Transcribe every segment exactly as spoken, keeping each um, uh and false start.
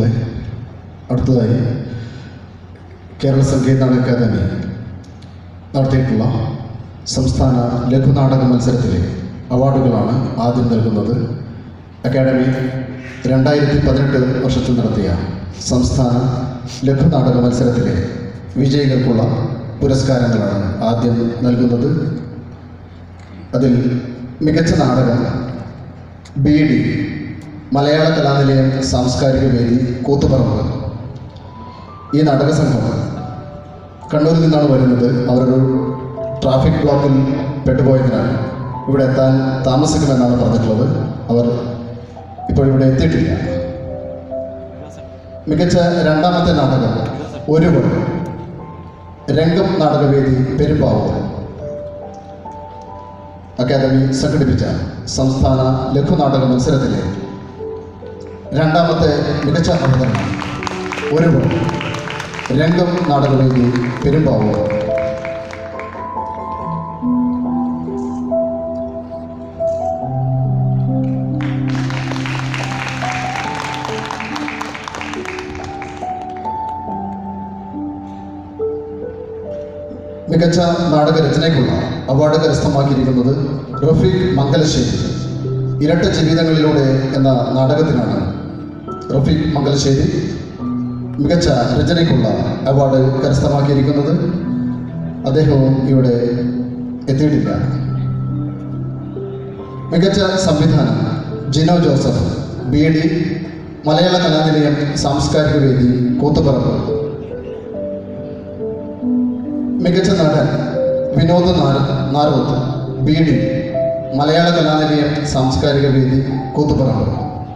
സുഹൃത്തുക്കളെ, അടുത്തതായി കേരള സംഗീത അക്കാദമി നടത്തിയിട്ടുള്ള സംസ്ഥാന ലഘുനാടക മത്സരത്തിലെ അവാർഡുകളാണ് ആദ്യം നൽകുന്നത്. അക്കാദമി രണ്ടായിരത്തി പതിനെട്ട് വർഷത്തിൽ നടത്തിയ സംസ്ഥാന ലഘുനാടക മത്സരത്തിലെ വിജയികൾക്കുള്ള പുരസ്കാരങ്ങളാണ് ആദ്യം നൽകുന്നത്. അതിൽ മികച്ച നാടകം ബി ഡി മലയാള കലാനിലയം സാംസ്കാരിക വേദി കൂത്തുപറമ്പ്. ഈ നാടക സംഘം കണ്ണൂരിൽ നിന്നാണ് വരുന്നത്. അവരൊരു ട്രാഫിക് ബ്ലോക്കിൽ പെട്ടുപോയതിനാൽ ഇവിടെ എത്താൻ താമസിക്കുമെന്നാണ് പറഞ്ഞിട്ടുള്ളത്. അവർ ഇപ്പോൾ ഇവിടെ എത്തിയിട്ടില്ല. മികച്ച രണ്ടാമത്തെ നാടകം ഒരുവൻ രംഗം നാടകവേദി പെരുമ്പാവൂർ. അക്കാദമി സംഘടിപ്പിച്ച സംസ്ഥാന ലഘുനാടക മത്സരത്തിലെ രണ്ടാമത്തെ മികച്ച അവതരണം ഒരുവൻ രംഗം നാടകവേദി പെരുമ്പാവൂർ. മികച്ച നാടകരചനയ്ക്കുള്ള അവാർഡ് കരസ്ഥമാക്കിയിരിക്കുന്നത് റഫീഖ് മംഗലശ്ശേരി. ഇരട്ട ജീവിതങ്ങളിലൂടെ എന്ന നാടകത്തിനാണ് റഫീഖ് മംഗലശ്ശേരി മികച്ച രചനയ്ക്കുള്ള അവാർഡ് കരസ്ഥമാക്കിയിരിക്കുന്നത്. അദ്ദേഹവും ഇവിടെ എത്തിയിട്ടില്ല. മികച്ച സംവിധാനം ജിനോ ജോസഫ്, ബി ഡി മലയാള കലാനിലയം സാംസ്കാരിക വേദി കൂത്തുപറമ്പ്. മികച്ച നടൻ വിനോദ് നാരോത്ത്, ബി ഡി മലയാള കലാനിലയം സാംസ്കാരിക വേദി കൂത്തുപറമ്പ്.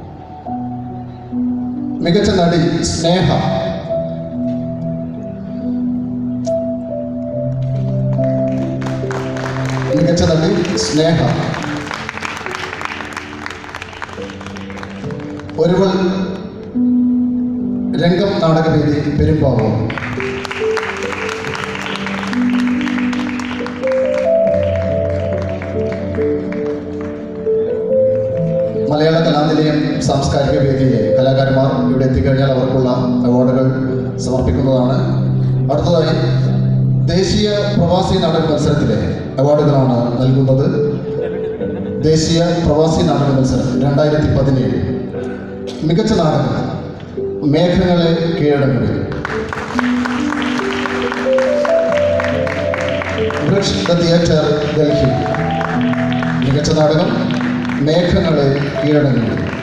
മികച്ച നടി സ്നേഹ, മികച്ച നടി സ്നേഹ ഒരുവൾ രംഗം നാടകവേദി പെരുമ്പാവൂർ. മലയാള കലാനിലയം സാംസ്കാരിക വേദിയിലെ കലാകാരന്മാർ ഇവിടെ എത്തിക്കഴിഞ്ഞാൽ അവർക്കുള്ള അവാർഡുകൾ സമർപ്പിക്കുന്നതാണ്. അടുത്തതായി ദേശീയ പ്രവാസി നാടക മത്സരത്തിലെ അവാർഡുകളാണ് നൽകുന്നത്. ദേശീയ പ്രവാസി നാടക മത്സരം രണ്ടായിരത്തി പതിനേഴ് മികച്ച നാടകം മേഘങ്ങളെ കീഴടങ്ങി. തിയേറ്റർ ഡൽഹി. മികച്ച നാടകം മേഘങ്ങളെ കീഴടങ്ങി.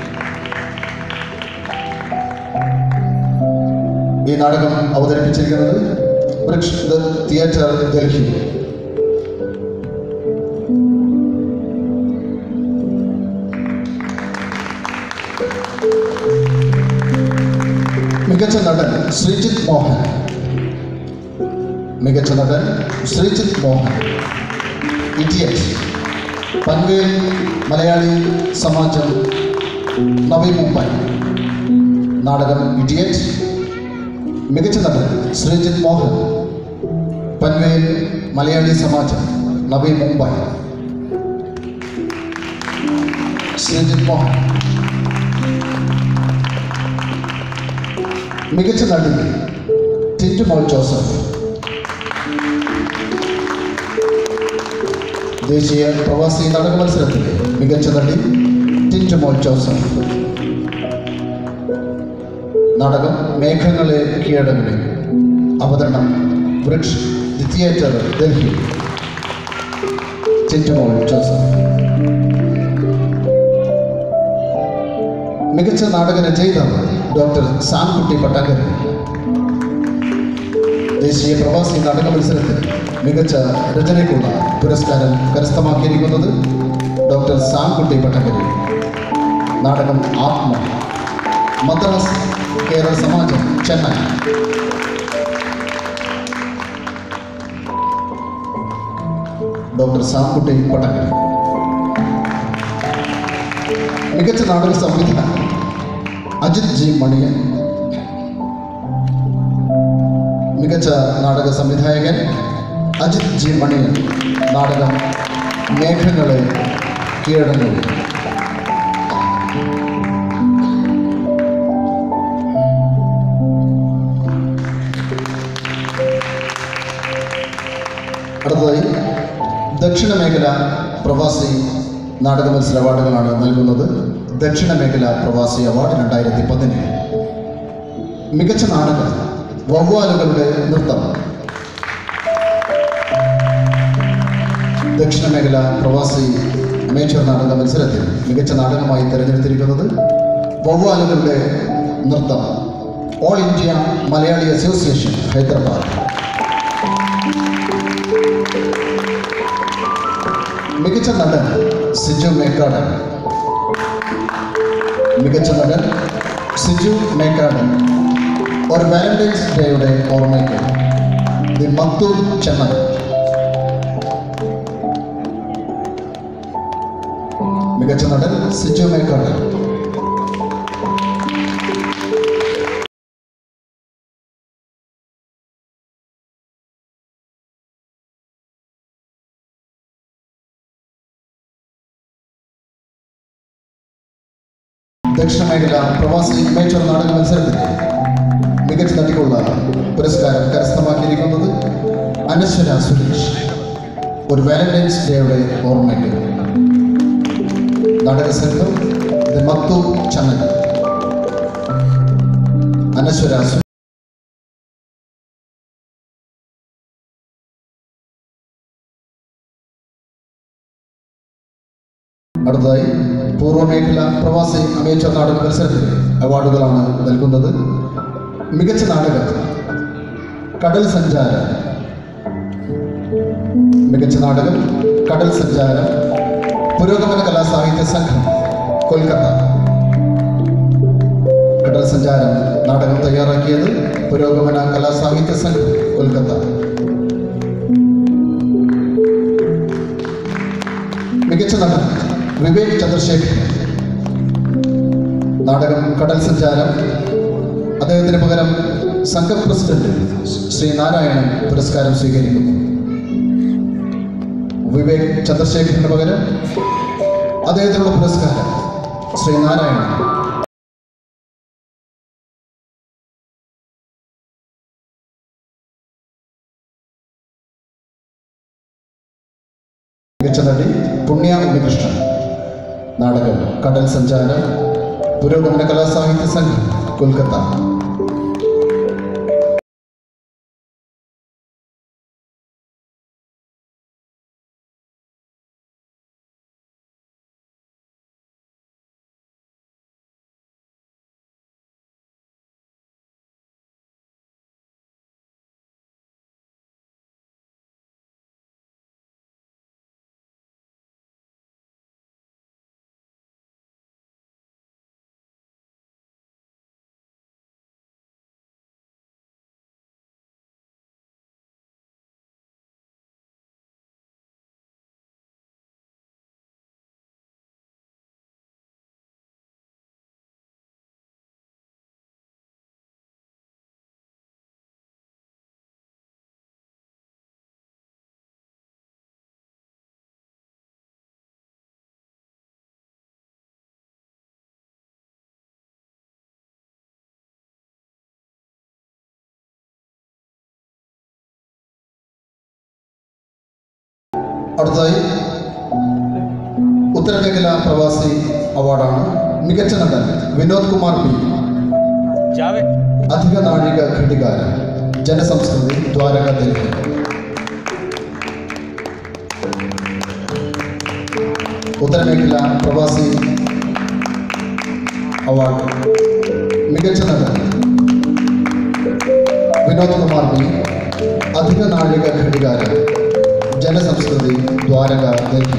ഈ നാടകം അവതരിപ്പിച്ചിരിക്കുന്നത് തിയേറ്റർ ഡൽഹി. മികച്ച നടൻ ശ്രീജിത്ത് മോഹൻ. മികച്ച നടൻ ശ്രീജിത്ത് മോഹൻ. ഇഡിയറ്റ് പൻവേൽ മലയാളി സമാജം നവി മുംബൈ. നാടകം ഇഡിയറ്റ്. മികച്ച നടൻ ശ്രീജിത്ത് മോഹൻ, പൻവേൽ മലയാളി സമാജം നവി മുംബൈ. ശ്രീജിത്ത് മോഹൻ. മികച്ച നടി ടിൻറ്റുമോൾ ജോസഫ്. ദേശീയ പ്രവാസി നാടക മത്സരത്തിലെ മികച്ച നടി ടിൻറ്റുമോൾ ജോസഫ്. നാടകം മേഘങ്ങളെ കീഴടങ്ങി. അവതരണം വൃക്ഷ് ദി തിയേറ്റർ ഡൽഹി. ടിൻറ്റുമോൾ ജോസഫ്. മികച്ച നാടക രചയിതാവ് ഡോക്ടർ സാംകുട്ടി പട്ടാങ്കരി. ദേശീയ പ്രവാസി നാടക മത്സരത്തിൽ മികച്ച രചനയ്ക്കുള്ള പുരസ്കാരം കരസ്ഥമാക്കിയിരിക്കുന്നത് ഡോക്ടർ സാംകുട്ടി പട്ടാങ്കരി. നാടകം ആത്മ. മദ്രാസ് കേരള സമാജം ചെന്നൈ. ഡോക്ടർ സാംകുട്ടി പട്ടാങ്കരി. മികച്ച നാടക സംവിധാനം അജിത് ജി മണിയൻ. മികച്ച നാടക സംവിധായകൻ അജിത് ജി മണിയൻ. നാടകം മേഘങ്ങളെ കീഴടങ്ങി. അടുത്തതായി ദക്ഷിണ മേഖല പ്രവാസി നാടക മത്സര അവാർഡുകളാണ് നൽകുന്നത്. ദക്ഷിണ മേഖല പ്രവാസി അവാർഡ് രണ്ടായിരത്തി പതിനേഴ് മികച്ച നാടകം വവ്വാലുകളുടെ നൃത്തം. ദക്ഷിണ മേഖല പ്രവാസി അമേച്ചർ നാടക മത്സരത്തിൽ മികച്ച നാടകമായി തിരഞ്ഞെടുത്തിരിക്കുന്നത് വവ്വാലുകളുടെ നൃത്തം, all India Malayali association, Hyderabad. മികച്ച നടൻ സിജു മേക്കാടൻ. മികച്ച നടൻ സിജു മേക്കാടൻ. ഒരു വാലന്റൈൻസ് ഡേയുടെ ഓർമ്മയ്ക്ക് ദി മക്തൂം ചെന്നൈ. മികച്ച നടൻ സിജു മേക്കാടൻ. ദക്ഷിണ മേഖല പ്രവാസി അമേച്ചർ നാടക മത്സരത്തിൽ മികച്ച നടിക്കുള്ള പുരസ്കാരം കരസ്ഥമാക്കിയിരിക്കുന്നത് അനശ്വര സുരേഷ്. ഒരു വാലന്റൈൻസ് ഡേയുടെ ഓർമ്മയ്ക്ക് നാടക സംഘം ദി മക്തൂം ചെന്നൈ. അനശ്വര അടുത്തതായി പൂർവ്വ മേഖല പ്രവാസി അമേച്ചർ നാടക മത്സരത്തിൽ അവാർഡുകളാണ് നൽകുന്നത്. മികച്ച നാടകം കടൽ സഞ്ചാരം. മികച്ച നാടകം കടൽ സഞ്ചാരം, പുരോഗമന കലാസാഹിത്യ സംഘം, കൊൽക്കത്ത. കടൽ സഞ്ചാരം നാടകം തയ്യാറാക്കിയത് പുരോഗമന കലാസാഹിത്യ സംഘം, കൊൽക്കത്ത. മികച്ച നടൻ വിവേക് ചന്ദ്രശേഖരൻ. നാടകം കടൽ സഞ്ചാരം. അദ്ദേഹത്തിന് പകരം സംഘം പ്രസിഡന്റ് ശ്രീ നാരായണൻ പുരസ്കാരം സ്വീകരിക്കുന്നു. വിവേക് ചന്ദ്രശേഖരന് പകരം അദ്ദേഹത്തിനുള്ള പുരസ്കാരം ശ്രീ നാരായണൻ. മികച്ച നടി പുണ്യ ഉണ്ണികൃഷ്ണൻ. നാടകം കടൽ സഞ്ചാരം, പുരോഗമന കലാസാഹിത്യ സംഘം, കൊൽക്കത്ത. അടുത്തതായി ഉത്തരമേഖല പ്രവാസി അവാർഡാണ്. മികച്ച നടൻ വിനോദ് കുമാർ പി. അധിക നാഴിക ഘടികാരം, ജനസംസ്കൃതി, ദ്വാരക, ഡൽഹി. ഉത്തരമേഖല പ്രവാസി അവാർഡ് മികച്ച നടൻ വിനോദ് കുമാർ പി. അധിക നാഴിക ഘടികാരം, ജനസംസ്കൃതി, ദ്വാരക, ഡൽഹി.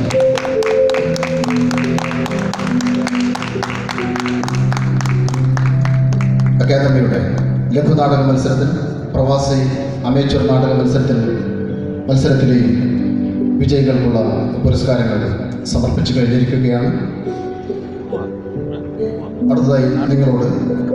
അക്കാദമിയുടെ ലഘുനാടക മത്സരത്തിൽ പ്രവാസി അമേച്ചർ നാടക മത്സരത്തിൽ മത്സരത്തിലെയും വിജയികൾക്കുള്ള പുരസ്കാരങ്ങൾ സമർപ്പിച്ചു കഴിഞ്ഞിരിക്കുകയാണ്. അടുത്തതായി നിങ്ങളോട്